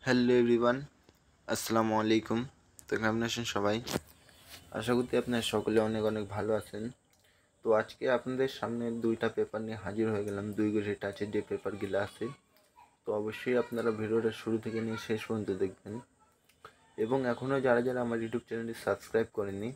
Hello everyone, আসসালামু আলাইকুম। তো কেমন আছেন সবাই? আশা করতে আপনারা সকলে অনেক অনেক ভালো আছেন। তো আজকে আপনাদের সামনে দুইটা পেপার নিয়ে হাজির হয়ে গেলাম, 2 গ্রেড টাচের যে পেপারগুলো আছে। তো অবশ্যই আপনারা ভিডিওটা শুরু থেকে নিয়ে শেষ পর্যন্ত দেখবেন। এবং এখনও যারা যারা আমার ইউটিউব চ্যানেলটি সাবস্ক্রাইব করেননি,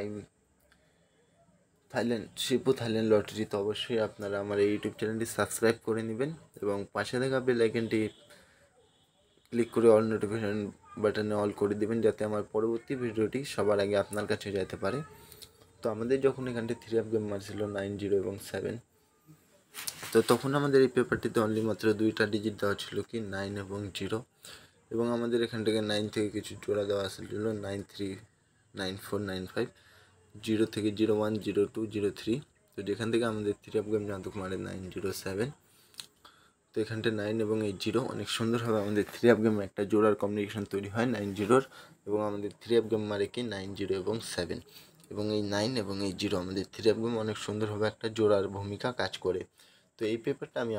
শিপু থাইল্যান্ড লটারি, তো অবশ্যই আপনারা আমার এই ইউটিউব চ্যানেলটি সাবস্ক্রাইব করে নেবেন এবং পাশে থাকা বেল আইকনটি ক্লিক করে অল নোটিফিকেশন বাটনে অল করে দেবেন, যাতে আমার পরবর্তী ভিডিওটি সবার আগে আপনার কাছে যেতে পারে। তো আমাদের যখন এখানটি 3 অফ গেম মারছিল 9, 0 এবং 7, তো তখন আমাদের এই পেপারটিতে অনলি মাত্র 2টা ডিজিট দেওয়া ছিল, কি 9 এবং 0। এবং আমাদের এখান থেকে 9 থেকে কিছু জোড়া দেওয়া আসছিল 9, 3, 9, 4, 9, 5, 0 থেকে 0, 1, 0, 2, 0, 3। তো যেখান থেকে আমাদের 3 অফ গেম জানতুক মারে 9, 0, 7। তো এখানটা 9 এবং এই 0 অনেক সুন্দরভাবে আমাদের 3 অফ গেম একটা জোড়ার কম্বিনেশন তৈরি হয় 9, 0-র। এবং আমাদের 3 অফ গেম মারে কি 9, 0 এবং 7। এবং এই 9 এবং এই 0 আমাদের 3 অফ গেম অনেক সুন্দরভাবে একটা জোড়ার ভূমিকা কাজ করে। তো এই পেপারটা আমি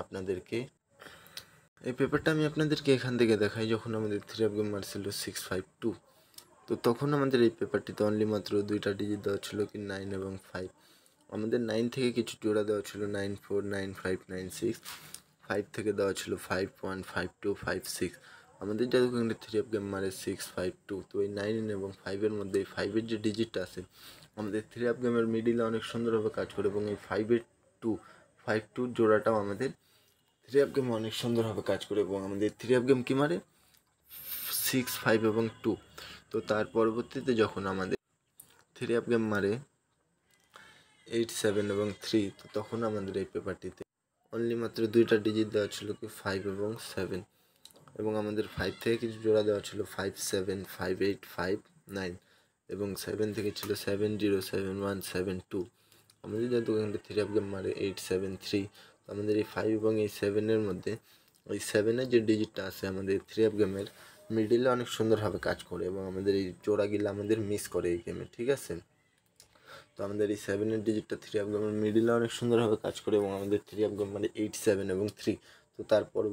আপনাদেরকে এখান থেকে দেখাই, যখন আমাদের 3 অফ গেম মারছিল 6, 5, 2। তো তখন আমাদের এই পেপারটিতে অনলি মাত্র 2টা ডিজিট দেওয়া ছিল, কি 9 এবং 5। আমাদের 9 থেকে কিছু জোড়া দেওয়া ছিল 9, 4, 9, 5, 9, 6। 5 থেকে দেওয়া ছিল 5, 1, 5, 2, 5, 6। আমাদের জাদুঘরে 3 অফ গেম মারে 6, 5, 2। তো এই 9 এবং 5-এর মধ্যে এই 5-এর যে ডিজিটটা আছে আমাদের 3 অফ গেমের মিডিলে অনেক সুন্দরভাবে কাজ করে। এবং এই 5-এর 2, 5, 2 জোড়াটাও আমাদের 3 অফ গেমে অনেক সুন্দরভাবে কাজ করে। এবং আমাদের 3 অফ গেম কী মারে 6, 5 এবং 2। তো তার পরবর্তীতে যখন আমাদের 3 অফ গেম মারে 8, 7 এবং 3, তো তখন আমাদের এই পেপারটিতে অনলি মাত্র 2টা ডিজিট দেওয়া ছিল, কি 5 এবং 7। এবং আমাদের 5 থেকে কিছু জোড়া দেওয়া ছিল 5, 7, 5, 8, 5, 9। এবং 7 থেকে ছিল 7, 0, 7, 1, 7, 2। আমাদের যেহেতু এখানে 3 অফ গেম মারে 8, 7, 3। তো আমাদের এই 5 এবং এই 7-এর মধ্যে ওই 7-এর যে ডিজিটটা আছে আমাদের 3 অফ গেমের মিডিলে অনেক সুন্দরভাবে কাজ করে। এবং আমাদের এই জোড়াগুলো আমাদের মিস করে এই গেমে, ঠিক আছে। তো আমাদের এই 7-এর ডিজিটটা 3 অফ গেমের মিডিলে অনেক সুন্দরভাবে কাজ করে। এবং আমাদের 3 অফ গেম মানে 8, 7 এবং 3। তো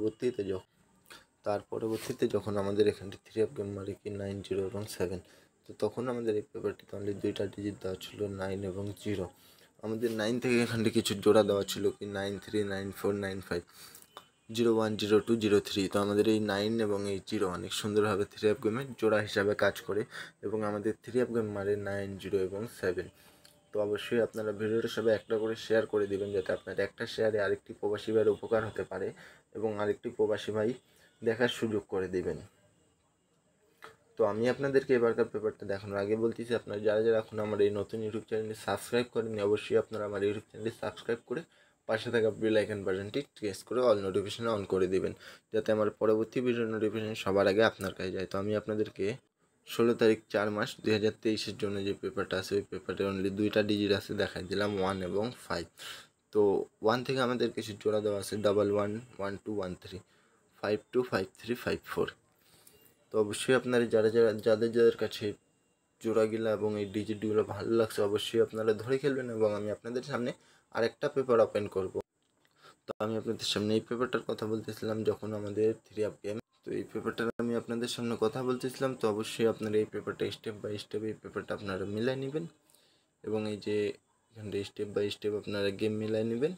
তার পরবর্তীতে যখন আমাদের এখানটি 3 অফ গেম মারে কি 9, 0 এবং 7, তো তখন আমাদের এই পেপারটিতে অনলি 2টা ডিজিট দেওয়া ছিল 9 এবং 0। আমাদের 9 থেকে এখানটি কিছু জোড়া দেওয়া ছিল, কি 9, 3, 9, 4, 9, 5, 0, 1, 0, 2, 0, 3। তো আমাদের এই 9 এবং এই 0 অনেক সুন্দরভাবে 3 অফ গেমের জোড়া হিসাবে কাজ করে। এবং আমাদের 3 অফ গেম মারে 9, 0 এবং 7। তো অবশ্যই আপনারা ভিডিওটা সবাই একটা করে শেয়ার করে দিবেন, যাতে আপনার একটা শেয়ারে আরেকটি প্রবাসী ভাইয়ের উপকার হতে পারে এবং আরেকটি প্রবাসী ভাই দেখার সুযোগ করে দিবেন। তো আমি আপনাদেরকে এবারকার পেপারটা দেখানোর আগে বলতেছি, আপনারা যারা যারা এখন আমার এই নতুন ইউটিউব চ্যানেলটি সাবস্ক্রাইব করেননি, অবশ্যই আপনারা আমার ইউটিউব চ্যানেলটি সাবস্ক্রাইব করে পাশে থাকা বেল আইকন বাটনটি প্রেস করে অল নোটিফিকেশন অন করে দিবেন, যাতে আমার পরবর্তী ভিডিওর নোটিফিকেশন সবার আগে আপনার কাছে যায়। তো আমি আপনাদেরকে 16 তারিখ 4 মাস 2023-এর জন্য যে পেপারটা আছে ওই পেপারে অনলি 2টা ডিজিট আছে দেখাই দিলাম, 1 এবং 5। তো 1 থেকে আমাদের কিছু জোড়া দেওয়া আছে 1, 1, 1, 2, 1, 3, 5, 2, 5, 3, 5, 4। তো অবশ্যই আপনারা যাদের কাছে জোড়াগুলা এবং এই ডিজিটগুলো ভালো লাগছে, অবশ্যই আপনারা ধরে খেলবেন। এবং আমি আপনাদের সামনে আরেকটা পেপার ওপেন করব। তো আমি আপনাদের সামনে এই পেপারটার কথা বলতেছিলাম যখন আমাদের 3 অফ গেম, তো এই পেপারটার আমি আপনাদের সামনে কথা বলতেছিলাম। তো অবশ্যই আপনারা এই পেপারটা স্টেপ বাই স্টেপ এই পেপারটা আপনারা মিলাই নেবেন। এবং এই যে এখানটা স্টেপ বাই স্টেপ আপনারা গেম মিলাই নেবেন।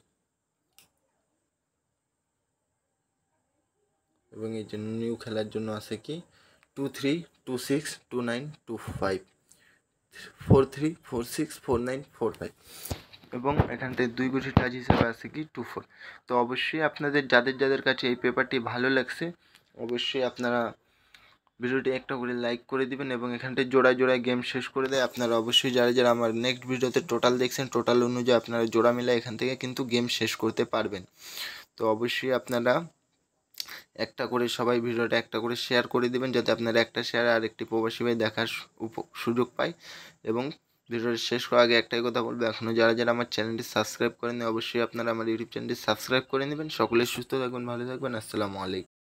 এবং এই যে নিউ খেলার জন্য আছে কি 2, 3, 2, 6, 2, 9, 2, 5, 4, 3, 4, 6, 4, 9, 4, 5। এবং এখানটায় 2 গুটি টাচ হিসাবে আছে কি 2, 4। তো অবশ্যই আপনাদের যাদের কাছে এই পেপারটি ভালো লাগছে, অবশ্যই আপনারা ভিডিওটি একটা করে লাইক করে দিবেন। এবং এখানটায় জোড়ায় জোড়ায় গেম শেষ করে দেয়। আপনারা অবশ্যই যারা যারা আমার নেক্সট ভিডিওতে টোটাল দেখছেন, টোটাল অনুযায়ী আপনারা জোড়া মিলে এখান থেকে কিন্তু গেম শেষ করতে পারবেন। তো অবশ্যই আপনারা একটা করে সবাই ভিডিওটা একটা করে শেয়ার করে দিবেন, যাতে আপনার একটা শেয়ার আর একটি প্রবাসী ভাই দেখার সুযোগ পায়। এবং ভিডিওটা শেষ করার আগে একটাই কথা বলবো, এখনও যারা যারা আমার চ্যানেলটি সাবস্ক্রাইব করেন অবশ্যই আপনারা আমার ইউটিউব চ্যানেলটি সাবস্ক্রাইব করে নেবেন। সকলে সুস্থ থাকবেন, ভালো থাকবেন। আসসালামু আলাইকুম।